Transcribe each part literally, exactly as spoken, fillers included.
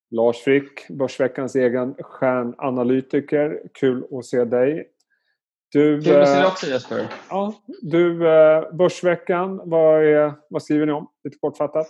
Lars Frick, Börsveckans egen stjärnanalytiker. Kul att se dig. Du, Kul att se dig också, Jesper. Ja, du, Börsveckan, vad, är, vad skriver ni om? Lite kortfattat.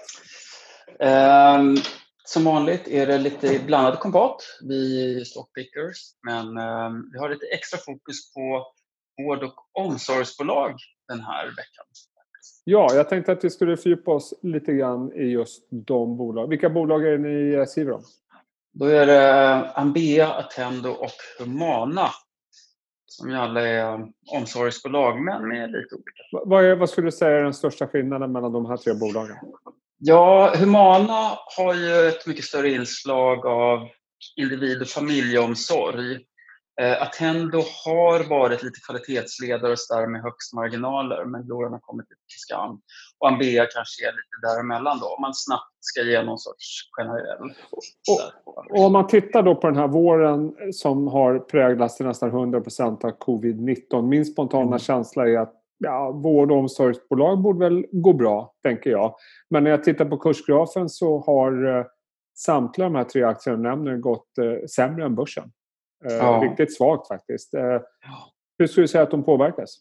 Um, som vanligt är det lite blandad kombat, vi stockpickers. Men um, vi har lite extra fokus på vård- och omsorgsbolag den här veckan. Ja, jag tänkte att vi skulle fördjupa oss lite grann i just de bolag. Vilka bolag är det ni skriver om? Då är det Ambea, Attendo och Humana. Som ju alla är omsorgsbolag, men med lite olika. Vad, är, vad skulle du säga är den största skillnaden mellan de här tre bolagen? Ja, Humana har ju ett mycket större inslag av individ- och familjeomsorg. Eh, Attendo har varit lite kvalitetsledare och stark med högst marginaler, men förlorarna har kommit lite till skam. Och Ambea kanske är lite däremellan då, om man snabbt ska ge någon sorts generell. Och, och om man tittar då på den här våren som har präglats till nästan hundra procent av covid nitton. Min spontana mm. känsla är att ja, vård- och omsorgsbolag borde väl gå bra, tänker jag. Men när jag tittar på kursgrafen så har eh, samtliga de här tre aktierna nämner gått eh, sämre än börsen. Eh, ja. Riktigt svagt faktiskt. Eh, ja. Hur skulle du säga att de påverkas?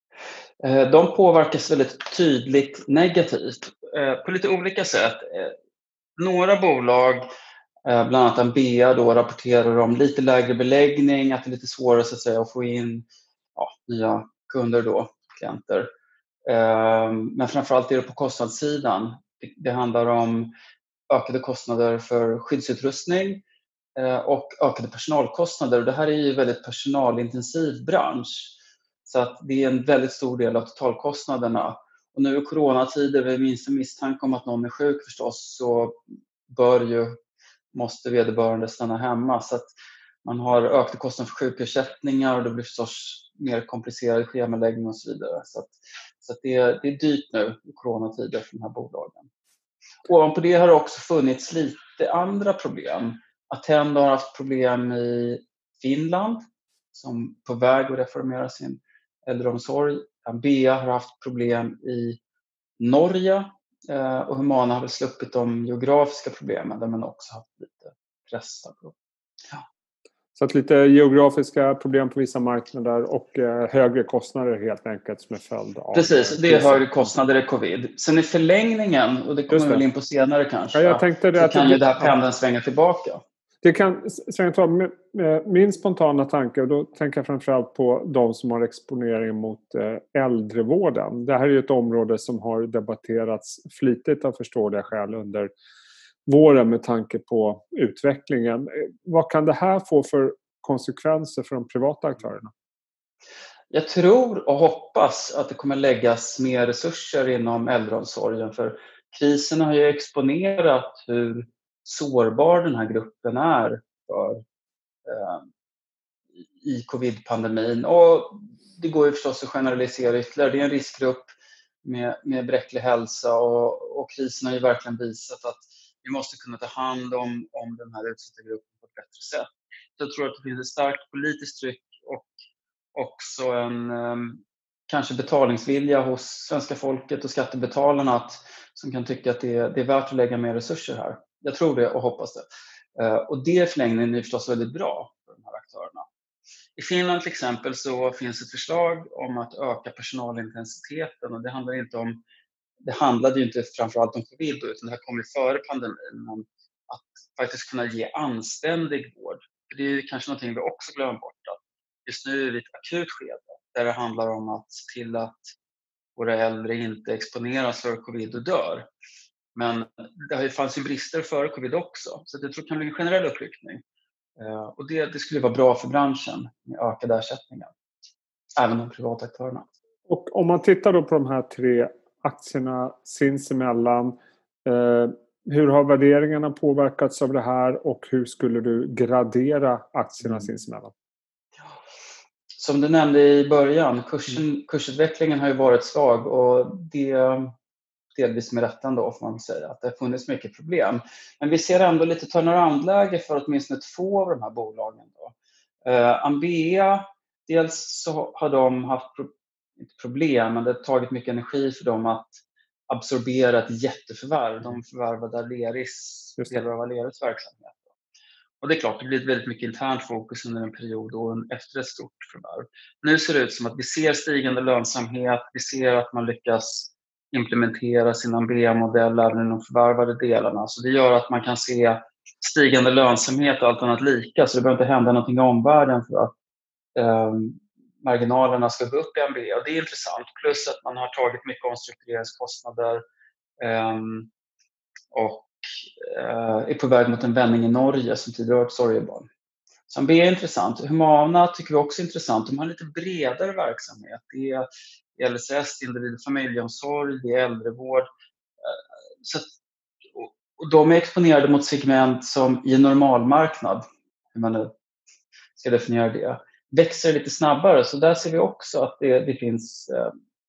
Eh, de påverkas väldigt tydligt negativt eh, på lite olika sätt. Eh, några bolag, eh, bland annat Ambea, då, rapporterar om lite lägre beläggning, att det är lite svårare så att, säga, att få in ja, nya kunder, då, klienter. Eh, men framförallt är det på kostnadssidan. Det, det handlar om ökade kostnader för skyddsutrustning och ökade personalkostnader. Det här är ju en väldigt personalintensiv bransch. Så att det är en väldigt stor del av totalkostnaderna. Och nu i coronatider, vid minsta misstanke om att någon är sjuk förstås, så bör ju, måste vederbörande stanna hemma. Så att man har ökade kostnader för sjukersättningar och det blir förstås mer komplicerad schemaläggning och så vidare. Så att, så att det, är, det är dyrt nu i coronatider för de här bolagen. Ovanpå det har det också funnits lite andra problem. Attendo har haft problem i Finland, som på väg att reformera sin äldreomsorg. Ambea har haft problem i Norge och Humana har väl sluppit de geografiska problemen där man också haft lite pressar. Ja. Så att lite geografiska problem på vissa marknader och eh, högre kostnader helt enkelt som är följd av... Precis, det är högre kostnader i covid. Sen i förlängningen, och det kommer vi väl in på senare kanske, ja, jag tänkte det så att kan det, ju det här pendeln svänga tillbaka. Det kan svänga tillbaka. Min spontana tanke, och då tänker jag framförallt på de som har exponering mot eh, äldrevården. Det här är ju ett område som har debatterats flitigt av förståeliga skäl under våren med tanke på utvecklingen. Vad kan det här få för konsekvenser för de privata aktörerna? Jag tror och hoppas att det kommer läggas mer resurser inom äldreomsorgen, för krisen har ju exponerat hur sårbar den här gruppen är för, eh, i covid-pandemin. Och det går ju förstås att generalisera ytterligare. Det är en riskgrupp med, med bräcklig hälsa och, och krisen har ju verkligen visat att vi måste kunna ta hand om, om den här utsatta gruppen på ett bättre sätt. Så jag tror att det finns ett starkt politiskt tryck och också en eh, kanske betalningsvilja hos svenska folket och skattebetalarna att, som kan tycka att det är, det är värt att lägga mer resurser här. Jag tror det och hoppas det. Eh, och det förlängningen är förstås väldigt bra för de här aktörerna. I Finland till exempel så finns ett förslag om att öka personalintensiteten, och det handlar inte om, det handlade ju inte framförallt om covid utan det här kom ju före pandemin, men att faktiskt kunna ge anständig vård. För det är ju kanske någonting vi också glömmer bort, att just nu är vi i ett akut skede där det handlar om att se till att våra äldre inte exponeras för covid och dör. Men det fanns ju brister före covid också, så jag tror det kan bli en generell uppryckning. Och det, det skulle vara bra för branschen med ökade ersättningar, även de privata aktörerna. Och om man tittar då på de här tre aktierna sinsemellan, eh, hur har värderingarna påverkats av det här och hur skulle du gradera aktierna mm. sinsemellan? Som du nämnde i början, kursen, kursutvecklingen har ju varit svag och det delvis med rätten då får man säga att det har funnits mycket problem. Men vi ser ändå lite turnaround-läge för åtminstone två av de här bolagen då. Uh, Ambea, dels så har de haft pro- inte problem, men det har tagit mycket energi för dem att absorbera ett jätteförvärv. De förvärvade Aleris, delar av Aleris verksamhet. Och det är klart, det blir väldigt mycket internt fokus under en period och efter ett stort förvärv. Nu ser det ut som att vi ser stigande lönsamhet, vi ser att man lyckas implementera sin M B A-modell även i de förvärvade delarna. Så det gör att man kan se stigande lönsamhet och allt annat lika, så det behöver inte hända någonting i omvärlden för att eh, marginalerna ska gå upp i M B A. Och det är intressant, plus att man har tagit mycket omstruktureringskostnader eh, och eh, är på väg mot en vändning i Norge som tidigare varit sorgebarn. Så M B A är intressant. Humana tycker vi också är intressant. De har en lite bredare verksamhet. Det är L S S, individ- och familjeomsorg, det är äldrevård. Så att, och de är exponerade mot segment som i en normalmarknad, hur man nu ska definiera det, växer lite snabbare. Så där ser vi också att det, det finns eh,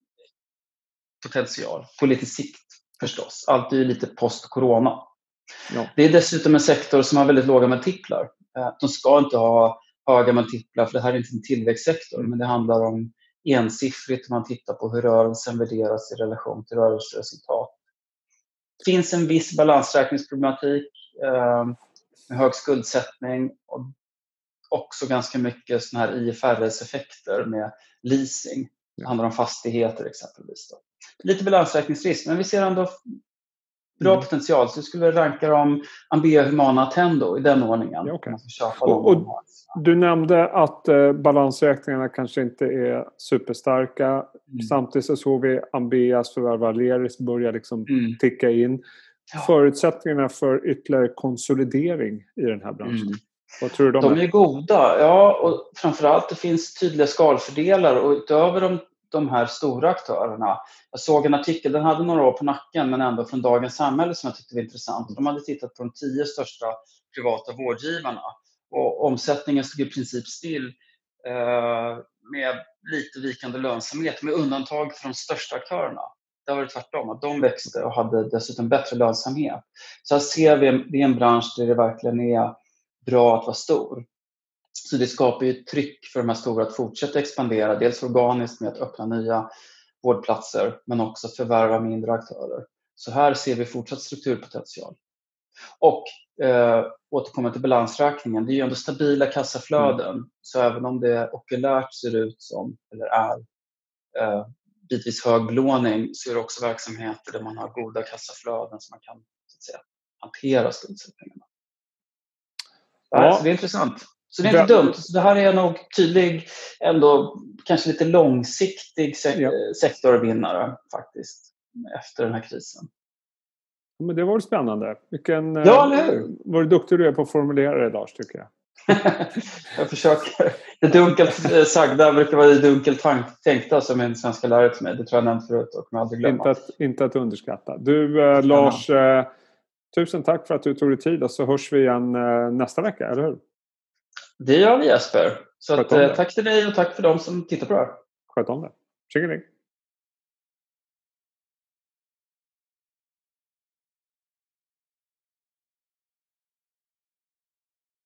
potential på lite sikt förstås. Allt är ju lite post-corona. Ja. Det är dessutom en sektor som har väldigt låga multiplar. De ska inte ha höga multiplar för det här är inte en tillväxtsektor, men det handlar om ensiffrigt om man tittar på hur rörelsen värderas i relation till rörelseresultat. Det finns en viss balansräkningsproblematik eh, med hög skuldsättning och också ganska mycket såna här I F R S-effekter med leasing. Det handlar om fastigheter exempelvis. Då. Lite balansräkningsrisk, men vi ser ändå bra mm. potential. Så jag skulle ranka dem Ambea, Humana, Attendo i den ordningen. Ja, okay. Man ska köpa och, och du nämnde att eh, balansräkningarna kanske inte är superstarka. Mm. Samtidigt så såg vi Ambeas förvärv Aleris börja liksom mm. ticka in. Ja. Förutsättningarna för ytterligare konsolidering i den här branschen. Mm. Vad tror du de, de är? är goda, ja, och framförallt det finns tydliga skalfördelar och utöver de, de här stora aktörerna. Jag såg en artikel, den hade några år på nacken men ändå från Dagens Samhälle som jag tyckte var intressant. De hade tittat på de tio största privata vårdgivarna och omsättningen stod i princip still eh, med lite vikande lönsamhet med undantag för de största aktörerna. Där var det tvärtom, att de växte och hade dessutom bättre lönsamhet. Så här ser vi, det är en bransch där det verkligen är bra att vara stor. Så det skapar ju ett tryck för de här stora att fortsätta expandera. Dels organiskt med att öppna nya vårdplatser men också att förvärva mindre aktörer. Så här ser vi fortsatt strukturpotential. Och eh, återkommer till balansräkningen. Det är ju ändå stabila kassaflöden. Mm. Så även om det okulärt ser ut som, eller är, eh, bitvis hög belåning så är det också verksamheter där man har goda kassaflöden så man kan så att säga, hantera skuldsättningarna. Ja. Så det är intressant. Så det är inte dumt. Så det här är nog tydlig, ändå kanske lite långsiktig se- ja. sektorvinnare faktiskt efter den här krisen. Men det var spännande. Vilken, ja, eller hur? Var du duktig du är på att formulera det, Lars, tycker jag. Jag försöker. Det dunkelt sagda brukar vara det dunkelt tänkta som en svenska lärare till mig. Det tror jag nämnt förut och kommer aldrig glömma. Inte att, inte att underskatta. Du, eh, Lars, eh, tusen tack för att du tog dig tid och så hörs vi igen eh, nästa vecka, eller hur? Det gör vi, Jesper. Så att, eh, tack till dig och tack för dem som tittar på det här. Sköt om det. Tjingeling.